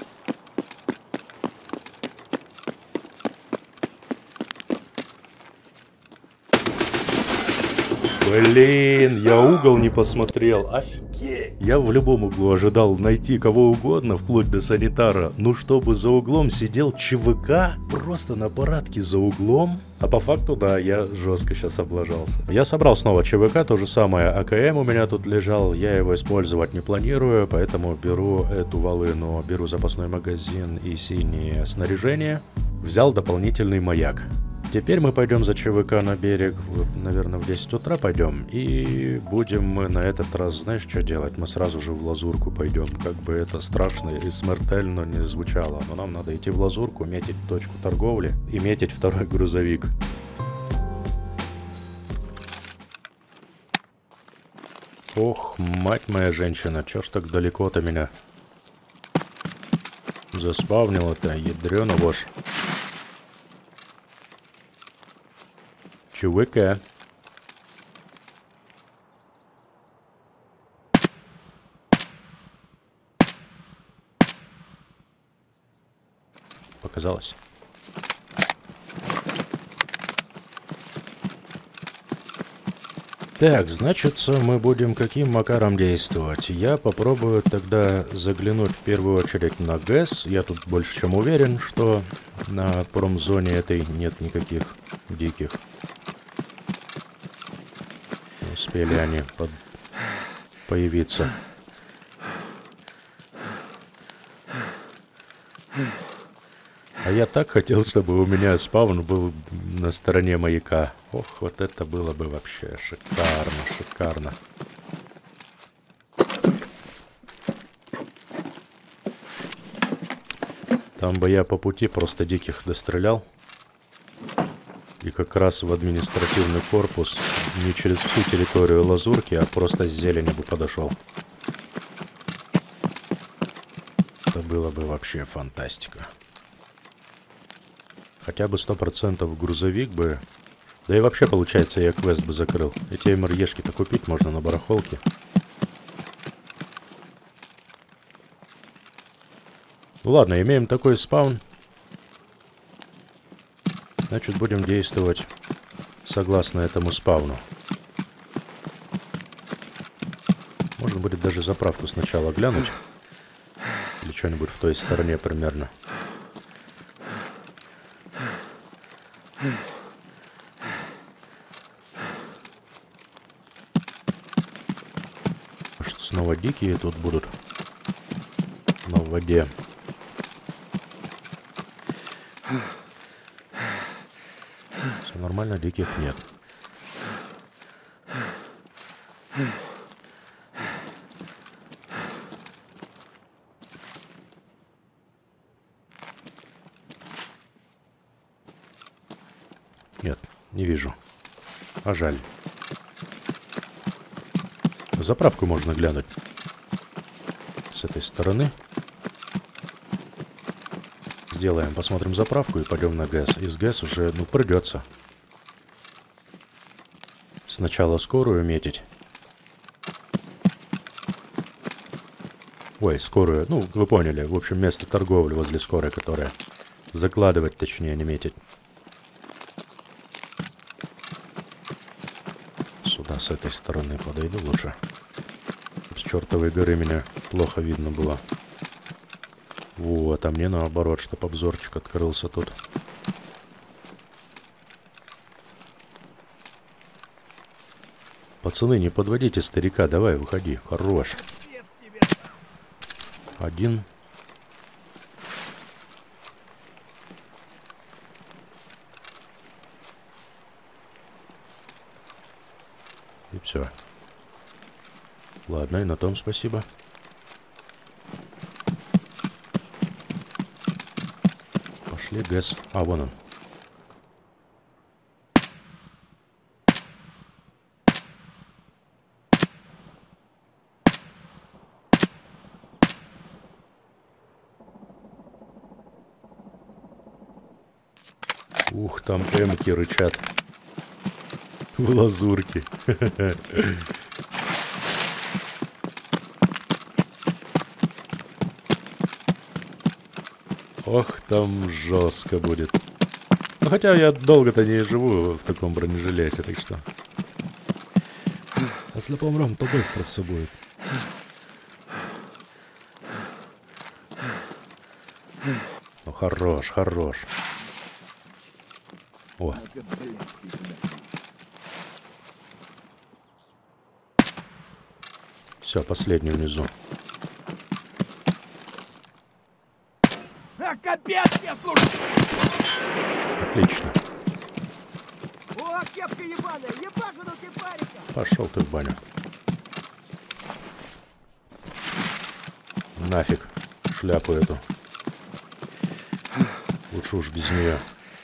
Блин, я угол не посмотрел. Офигеть. Я в любом углу ожидал найти кого угодно, вплоть до санитара. Ну, чтобы за углом сидел ЧВК, просто на парадке за углом. А по факту, да, я жестко сейчас облажался. Я собрал снова ЧВК, то же самое АКМ у меня тут лежал. Я его использовать не планирую, поэтому беру эту волыну, беру запасной магазин и синее снаряжение. Взял дополнительный маяк. Теперь мы пойдем за ЧВК на берег, вот, наверное, в десять утра пойдем. И будем мы на этот раз, знаешь, что делать? Мы сразу же в лазурку пойдем. Как бы это страшно и смертельно не звучало. Но нам надо идти в лазурку, метить точку торговли и метить второй грузовик. Ох, мать моя женщина, чё ж так далеко-то меня заспавнило-то, ядрёна вошь. ЧВК. Показалось. Так, значится, мы будем каким макаром действовать? Я попробую тогда заглянуть в первую очередь на ГЭС. Я тут больше чем уверен, что на промзоне этой нет никаких диких. Успели они под... появиться. А я так хотел, чтобы у меня спаун был на стороне маяка. Ох, вот это было бы вообще шикарно, шикарно. Там бы я по пути просто диких дострелял. И как раз в административный корпус не через всю территорию лазурки, а просто с зелени бы подошел. Это было бы вообще фантастика. Хотя бы сто процентов грузовик бы... Да и вообще, получается, я квест бы закрыл. Эти эм эр е-шки-то купить можно на барахолке. Ну ладно, имеем такой спаун. Значит, будем действовать согласно этому спауну. Можно будет даже заправку сначала глянуть. Или что-нибудь в той стороне примерно. Может, снова дикие тут будут на воде. Все нормально, диких нет. Нет, не вижу. А жаль. Заправку можно глянуть. С этой стороны. Сделаем, посмотрим заправку и пойдем на ГЭС. Из ГЭС уже, ну, придется. Сначала скорую метить. Ой, скорую, ну, вы поняли. В общем, место торговли возле скорой, которая закладывать, точнее, не метить. Сюда, с этой стороны подойду лучше. С чертовой горы меня плохо видно было. Вот, а мне наоборот, чтоб обзорчик открылся тут. Пацаны, не подводите старика, давай, выходи. Хорош. Один. И все. Ладно, и на том спасибо. Пошли, ГЭС. А, вон он. Ух, там эмки рычат. В лазурке. Ох, там жестко будет. Ну, хотя я долго-то не живу в таком бронежилете, так что... Если помрем, то быстро все будет. Ну, хорош, хорош. О. Все, последний внизу. А, капец, я слушаю! Отлично. О, кепка ебаная! Ебану ты, парика! Пошел ты в баню. Нафиг шляпу эту. Лучше уж без нее.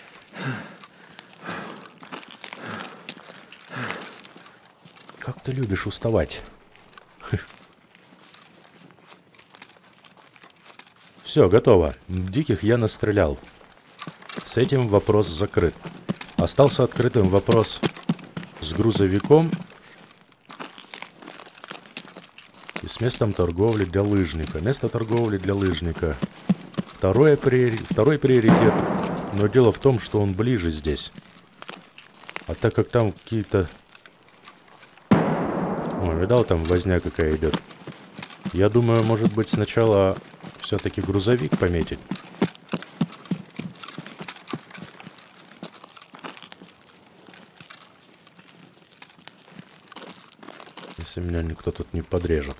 Как ты любишь уставать? Все, готово. Диких я настрелял. С этим вопрос закрыт. Остался открытым вопрос с грузовиком и с местом торговли для лыжника. Место торговли для лыжника. Второе приори... Второй приоритет. Но дело в том, что он ближе здесь. А так как там какие-то... О, видал, там возня какая идет. Я думаю, может быть, сначала все-таки грузовик пометить. Если меня никто тут не подрежет.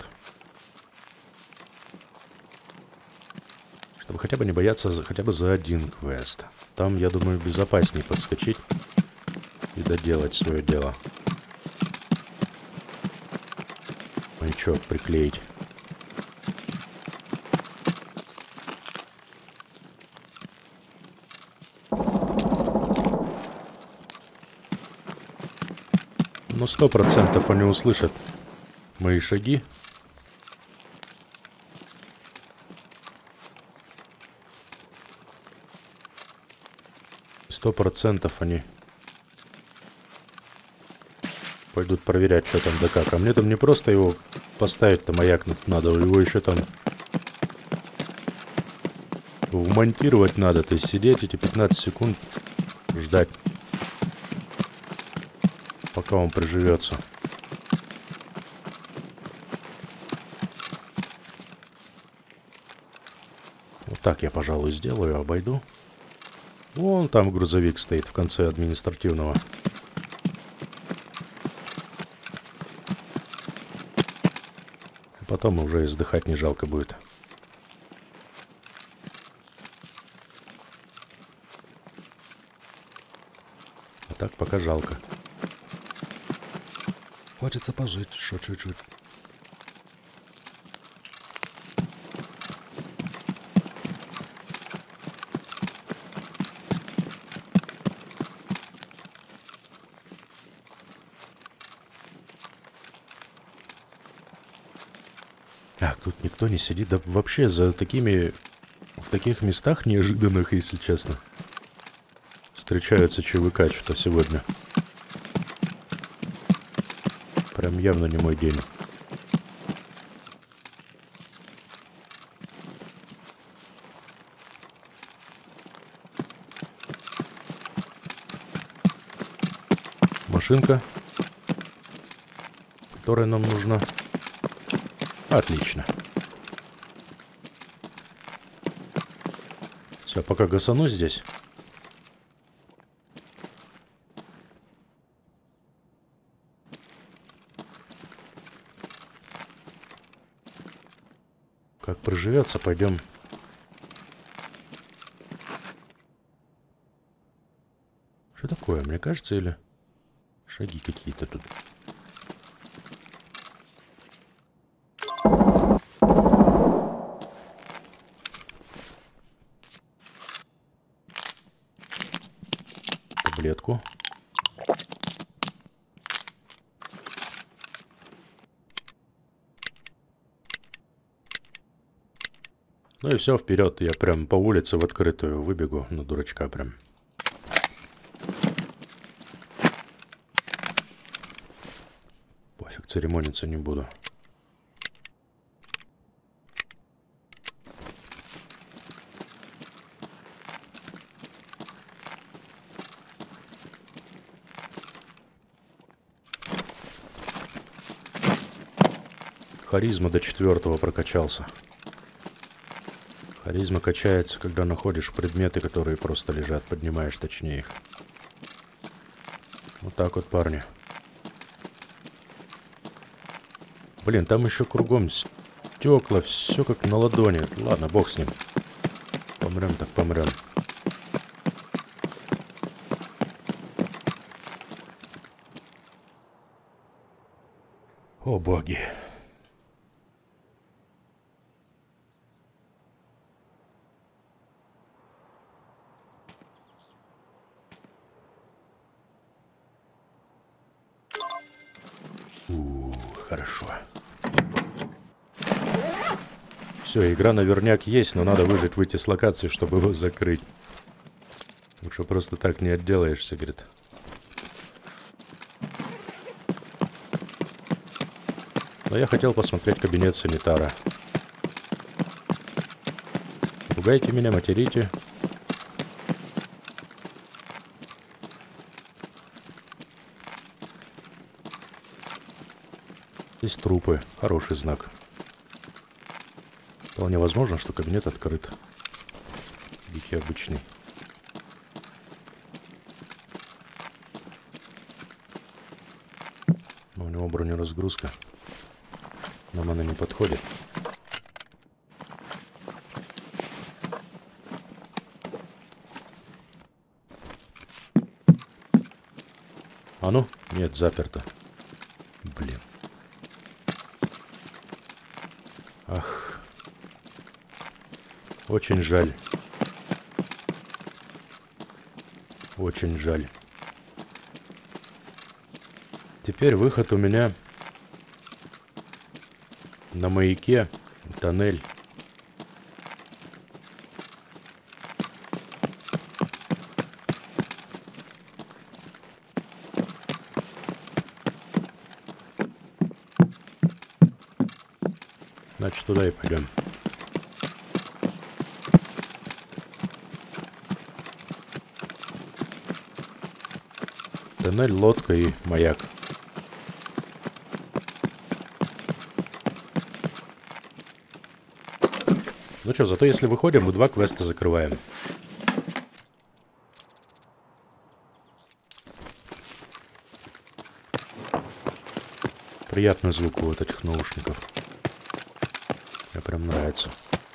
Чтобы хотя бы не бояться за, хотя бы за один квест. Там, я думаю, безопаснее подскочить и доделать свое дело. Маячок приклеить. Но сто процентов они услышат мои шаги. Сто процентов они пойдут проверять, что там да как. А мне там не просто его поставить-то маякнуть надо, его еще там вмонтировать надо. То есть сидеть эти пятнадцать секунд ждать, пока он приживется. Вот так я, пожалуй, сделаю, обойду. Вон там грузовик стоит в конце административного. Потом уже издыхать не жалко будет. А так пока жалко. Хочется пожить еще чуть-чуть. Так, тут никто не сидит. Да вообще за такими... В таких местах неожиданных, если честно. Встречаются ЧВК что-то сегодня. Прям явно не мой день. Машинка, которая нам нужна. Отлично. Все, пока гасану здесь. Как проживется, пойдем. Что такое? Мне кажется, или шаги какие-то тут? Таблетку. Ну и все, вперед. Я прям по улице в открытую выбегу на дурачка прям. Пофиг, церемониться не буду. Харизма до четвертого прокачался. Харизма качается, когда находишь предметы, которые просто лежат. Поднимаешь точнее их. Вот так вот, парни. Блин, там еще кругом стекла. Все как на ладони. Ладно, бог с ним. Помрем так помрем. О, боги. Хорошо. Все, игра наверняк есть, но надо выжить, выйти с локации, чтобы его закрыть. Потому что просто так не отделаешься, говорит. Но я хотел посмотреть кабинет санитара. Пугайте меня, материте. Здесь трупы. Хороший знак. Вполне возможно, что кабинет открыт. Дикий обычный. Но у него бронеразгрузка. Нам она не подходит. А ну? Нет, заперто. Блин. Ах. Очень жаль. Очень жаль. Теперь выход у меня на маяке. Тоннель. Значит, туда и пойдем. Тоннель, лодка и маяк. Ну что, зато если выходим, мы два квеста закрываем. Приятный звук у вот этих наушников. Мне прям нравится.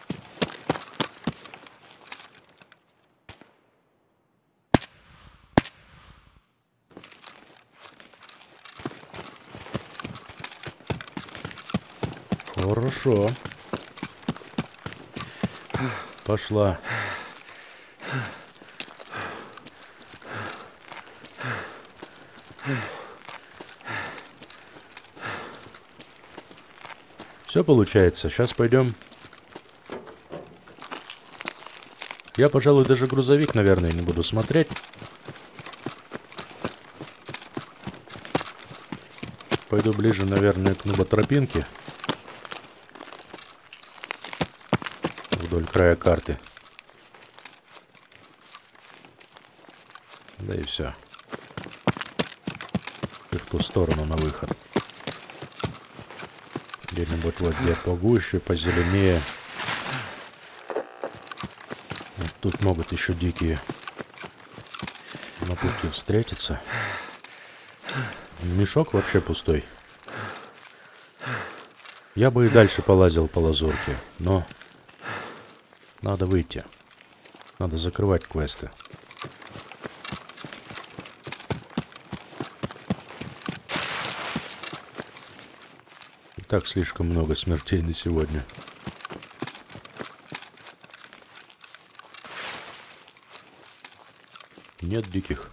Хорошо. Пошла. Все получается. Сейчас пойдем. Я, пожалуй, даже грузовик, наверное, не буду смотреть. Пойду ближе, наверное, к нуботропинке. Вдоль края карты. Да и все. И в ту сторону на выход. Где-нибудь вот где погуще, позеленее. Вот тут могут еще дикие на пути встретиться. Мешок вообще пустой. Я бы и дальше полазил по лазурке, но надо выйти. Надо закрывать квесты. И так слишком много смертей на сегодня. Нет диких.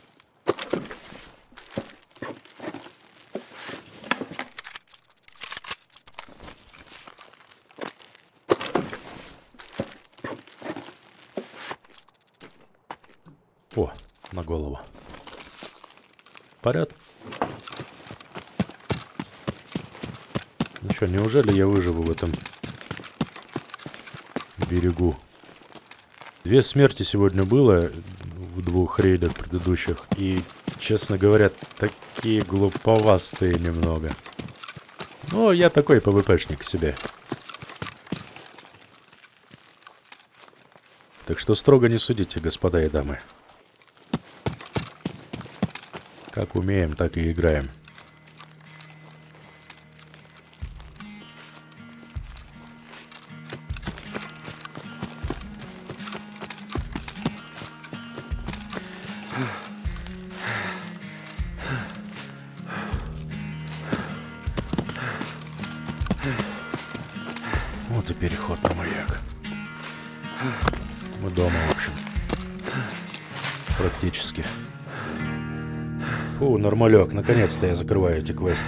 О, на голову. Поряд. Ну что, неужели я выживу в этом берегу? Две смерти сегодня было в двух рейдах предыдущих. И, честно говоря, такие глуповастые немного. Но я такой пвпшник себе. Так что строго не судите, господа и дамы. Как умеем, так и играем. Вот и переход на маяк. Мы дома, в общем. Практически. Фу, нормалек, наконец-то я закрываю эти квесты.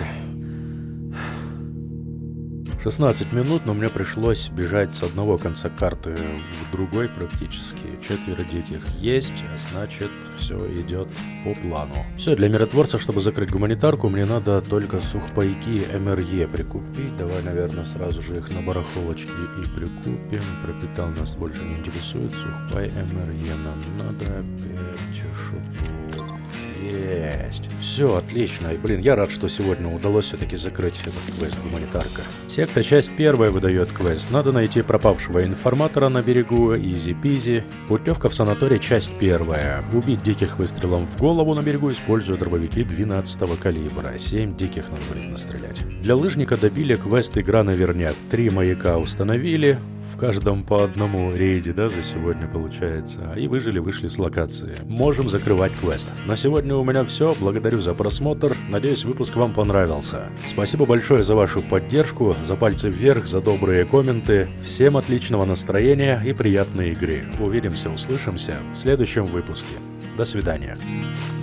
шестнадцать минут, но мне пришлось бежать с одного конца карты в другой практически. Четверо диких есть, а значит, все идет по плану. Все, для миротворца, чтобы закрыть гуманитарку, мне надо только сухпайки эм эр е прикупить. Давай, наверное, сразу же их на барахолочке и прикупим. Пропитал нас больше не интересует. Сухпай эм эр е нам надо пять штук. Есть. Все, отлично. И, блин, я рад, что сегодня удалось все-таки закрыть этот квест гуманитарка. Секта часть первая выдает квест. Надо найти пропавшего информатора на берегу. Изи-пизи. Путевка в санаторий часть первая. Убить диких выстрелом в голову на берегу, используя дробовики двенадцатого калибра. семь диких надо будет настрелять. Для лыжника добили квест игра на верняк. Три маяка установили. В каждом по одному рейде, да, за сегодня получается. И выжили, вышли с локации. Можем закрывать квест. На сегодня у меня все. Благодарю за просмотр. Надеюсь, выпуск вам понравился. Спасибо большое за вашу поддержку, за пальцы вверх, за добрые комменты. Всем отличного настроения и приятной игры. Увидимся, услышимся в следующем выпуске. До свидания.